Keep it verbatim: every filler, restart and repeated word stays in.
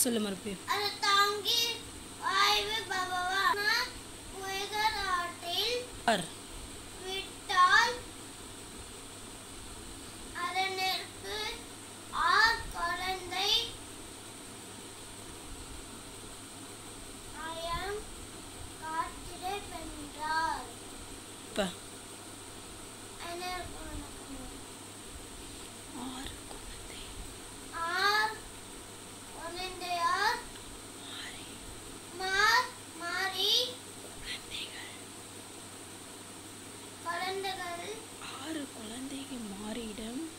சொல்லு மறுபடியும். அது தாங்கி வாய்வு பகவான் புயகராட்டில் ஆர் விட்டால் அதனிற்கு ஆர் குழந்தை ஆயம் காற்றிலே வென்றார். இப்ப என்ன ஆர் குழந்தை ஆர் குழந்தையார் மாறி மார் மாறி குழந்தைகள் குழந்தைகள் ஆறு குழந்தைக்கு மாறியிடம்